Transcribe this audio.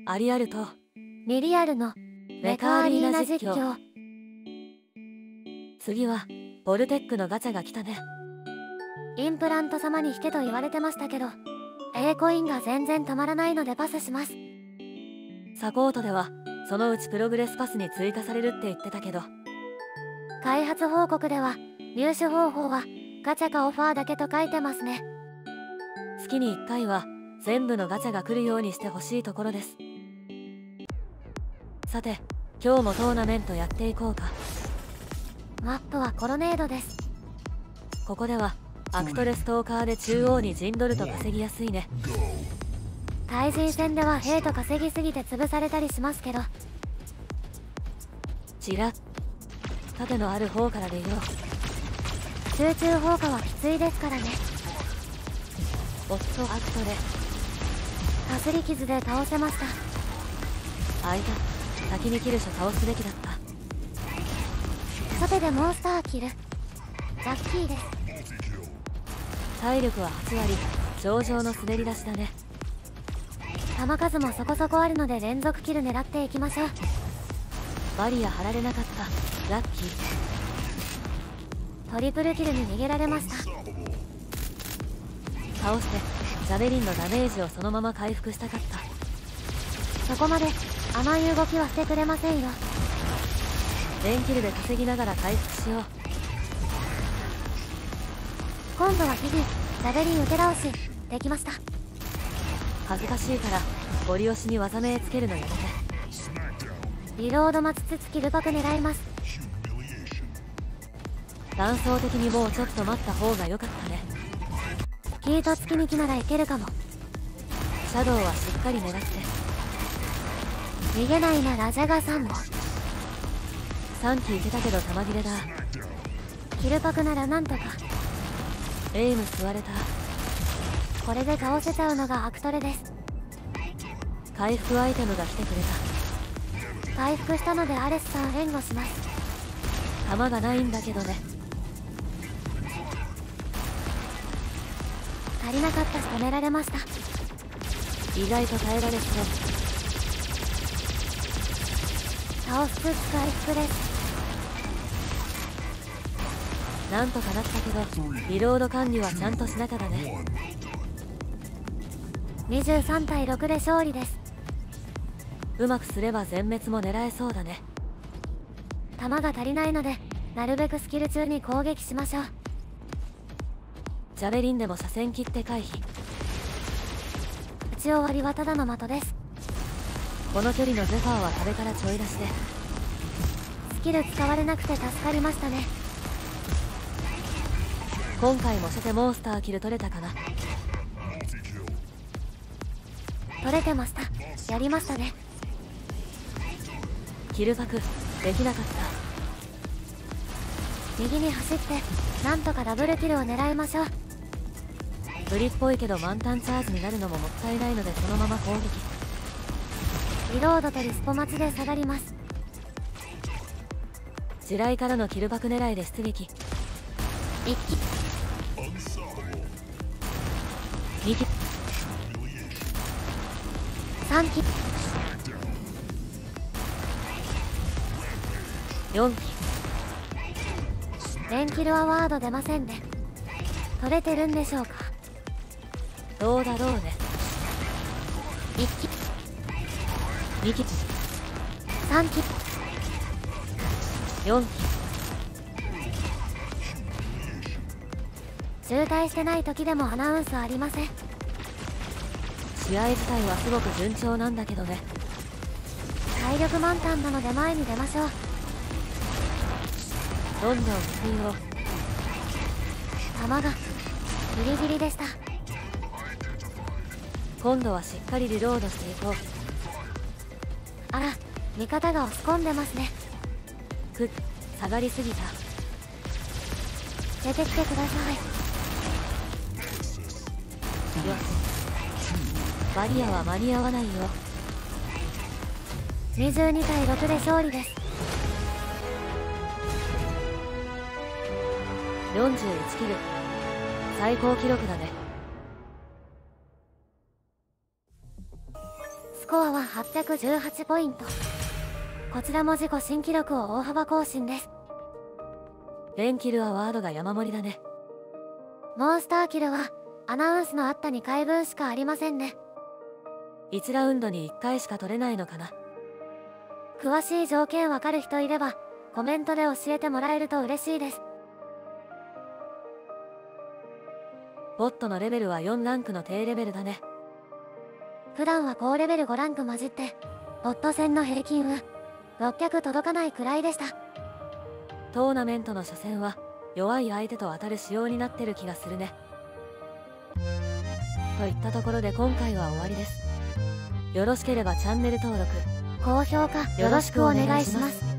アリアルとミリアルのメカアリーナ実況。 次はボルテックのガチャが来たね。 インプラント様に引けと言われてましたけど、Aコインが全然たまらないのでパスします。 サポートではそのうちプログレスパスに追加されるって言ってたけど、 開発報告では入手方法はガチャかオファーだけと書いてますね。 月に1回は全部のガチャが来るようにしてほしいところです。さて、今日もトーナメントやっていこうか。 マップはコロネードです。 ここではアクトレストーカーで中央に陣取ると稼ぎやすいね。 対人戦では兵と稼ぎすぎて潰されたりしますけど、 ちらっ盾のある方からでよ。 集中砲火はきついですからね。 おっとアクトレかすり傷で倒せました。 あいた、先にキルシャ倒すべきだった。 さてでモンスターキルラッキーです。 体力は8割、上々の滑り出しだね。 弾数もそこそこあるので連続キル狙っていきましょう。 バリア張られなかった、ラッキー。 トリプルキルに逃げられました。 倒してジャベリンのダメージをそのまま回復したかった。 そこまで甘い動きはしてくれませんよ。 連キルで稼ぎながら回復しよう。 今度はヒギジャベリン受け倒しできました。 恥ずかしいからゴリ押しに技名つけるのやめて。 リロード待ちつつキルパク狙います。 断層的にもうちょっと待った方が良かったね。 キート付きに来ならいけるかも。 シャドウはしっかり狙って。 逃げないならジャガさんも。 3機いけたけど弾切れだ。 キルパクならなんとか。 エイム吸われた。 これで倒せちゃうのがアクトレです。 回復アイテムが来てくれた。回復したのでアレスさん援護します。 弾がないんだけどね。 足りなかったし止められました。 意外と耐えられそう。 倒しつつ回復です。 なんとかなったけどリロード管理はちゃんとしなきゃだね。 23対6で勝利です。 うまくすれば全滅も狙えそうだね。 弾が足りないのでなるべくスキル中に攻撃しましょう。 ジャベリンでも車線切って回避。 打ち終わりはただの的です。 この距離のゼファーは壁からちょい出しで。 スキル使われなくて助かりましたね。 今回も初手モンスターキル取れたかな。 取れてました。やりましたね。 キルパクできなかった。 右に走ってなんとかダブルキルを狙いましょう。 無理っぽいけど満タンチャージになるのももったいないのでそのまま攻撃。 リロードとリスポ待ちで下がります。 地雷からのキルパク狙いで出撃。 1機 2機 3機 4機。 連キルアワード出ませんね。取れてるんでしょうか。 どうだろうね。 1機 2機 3機 4機。 渋滞してない時でもアナウンスありません。 試合自体はすごく順調なんだけどね。 体力満タンなので前に出ましょう。 どんどん進よう。 弾がギリギリでした。 今度はしっかりリロードしていこう。 あら、味方が押し込んでますね。 下がりすぎた。 出てきてください。 よし、バリアは間に合わないよ。 22対6で勝利です。 41キル、最高記録だね。 コアは818ポイント。こちらも自己新記録を大幅更新です。 レンキルアワードが山盛りだね。 モンスターキルはアナウンスのあった2回分しかありませんね。 1ラウンドに1回しか取れないのかな。 詳しい条件わかる人いればコメントで教えてもらえると嬉しいです。 ボットのレベルは4ランクの低レベルだね。 普段は高レベル5ランク混じってボット戦の平均は600届かないくらいでした。 トーナメントの初戦は弱い相手と当たる仕様になってる気がするね。といったところで今回は終わりです。よろしければチャンネル登録、 高評価よろしくお願いします。